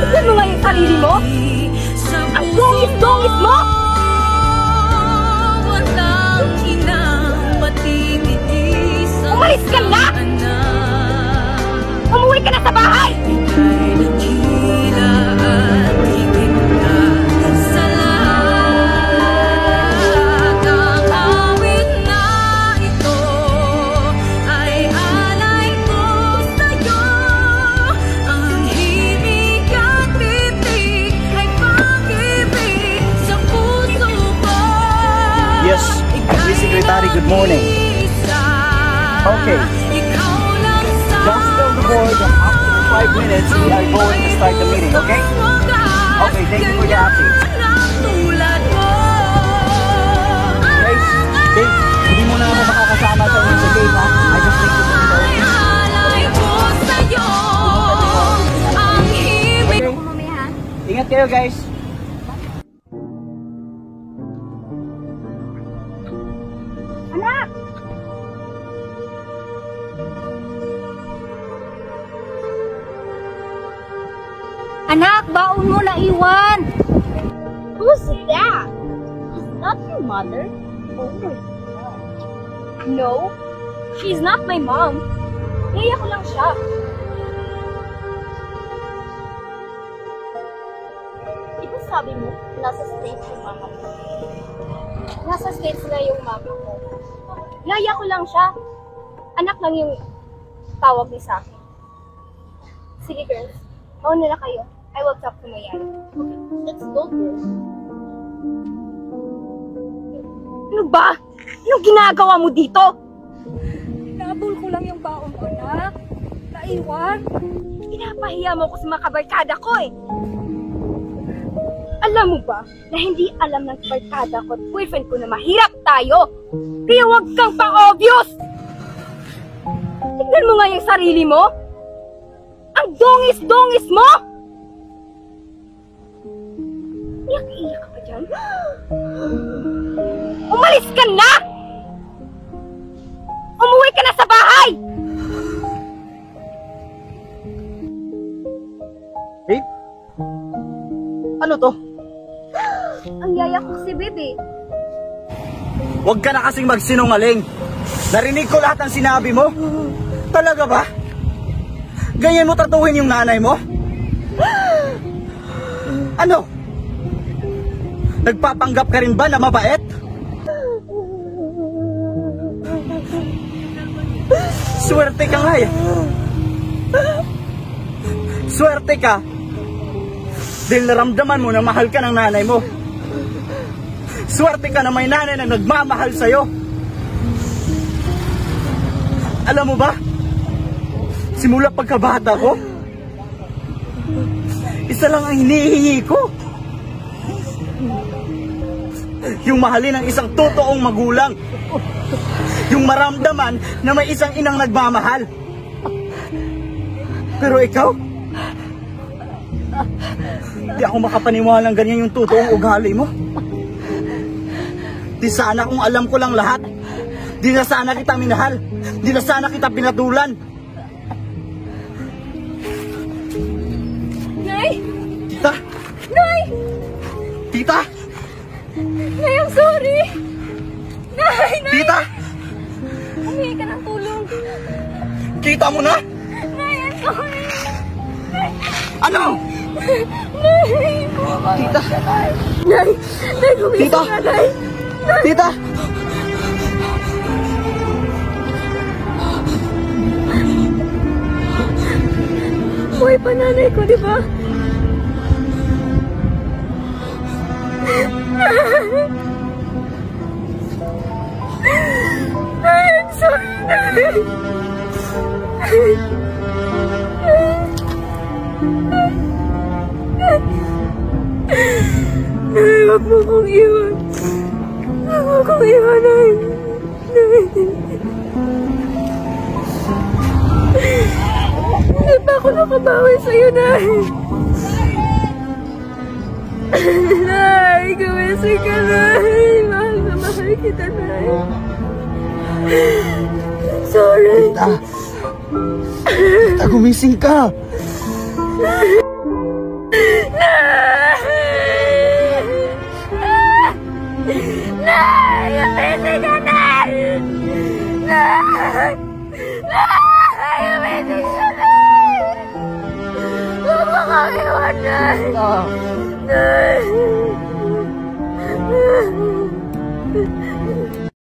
Tignan mo nga yung sarili mo! Ang dungis-dungis mo! Umalis ka na! Umuwi ka na sa bahay! Yes, Miss Secretary, good morning. Okay. Just tell the board that after 5 minutes, we are going to start the meeting, okay? Okay, thank you for the update. Guys, Dave, hindi mo na ako makakasama sa inyo sa game, ha? I just need to know. Okay? Ingat kayo, guys. Anak! Anak, baon mo na iwan! Who's that? Is that your mother? Oh my God. No, she's not my mom. Naiyak ko lang siya. Di ba sabi mo, nasa States yung mama mo? Nasa States na yung mama mo. Naiyak ko lang siya. Anak lang yung tawag niya sa akin. Sige girls, mauna na kayo. I will talk to Mayan. Okay, let's go girls. Ano ba? Anong ginagawa mo dito? Naabol ko lang yung baon ko, anak. Naiwan. Pinapahiya mo ko sa mga kabarkada ko eh. Alam mo ba na hindi alam ng barkada ko at boyfriend ko na mahirap tayo? Kaya huwag kang pa-obvious! Tignan mo nga yung sarili mo! Ang dungis-dungis mo! Iyak-iyak ka pa dyan? Umalis ka na! Umuwi ka na sa bahay! Babe? Ano to? Ang yaya ko si Bebe. Huwag ka na kasing magsinungaling. Narinig ko lahat ng sinabi mo. Talaga ba? Ganyan mo tratuhin yung nanay mo? Ano? Nagpapanggap ka rin ba na mabait? Swerte ka nga eh. Swerte ka. Dahil naramdaman mo na mahal ka ng nanay mo. Swerte ka na may nanay na nagmamahal sa'yo. Alam mo ba? Simula pagkabata ko, isa lang ang hinihingi ko. Yung mahalin ng isang totoong magulang. Yung maramdaman na may isang inang nagmamahal. Pero ikaw, di ako makapaniwala ng ganyan yung totoong ugali mo. Di sana kung alam ko lang lahat. Di na sana kita minahal. Di na sana kita pinatulan. Nay! Tita! Nay! Tita! Nay, I'm sorry! Nay! Nay! Tita! Humingi ka ng tulong. Kita mo na? Nay, I'm sorry! Ano? Nay! Tita! Nay! Nay, gumising Tita! ka, Nay! Tita! Buhay pa nanay ko, di ba? I'm sorry, Nay! Nay, wag mo kong iwan. Wag mo kong iwan, Nay. Hindi pa ako nakabawi sa'yo, Nay. Nay, gumising ka, Nay. Mahal na mahal kita, Nay. Sorry. Tita! Tita, gumising ka! aking anak. Ah. Nay.